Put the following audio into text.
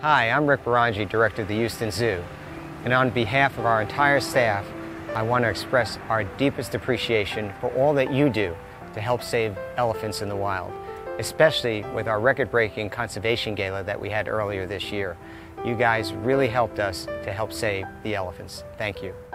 Hi, I'm Rick Barangi, Director of the Houston Zoo, and on behalf of our entire staff, I want to express our deepest appreciation for all that you do to help save elephants in the wild, especially with our record-breaking conservation gala that we had earlier this year. You guys really helped us to help save the elephants. Thank you.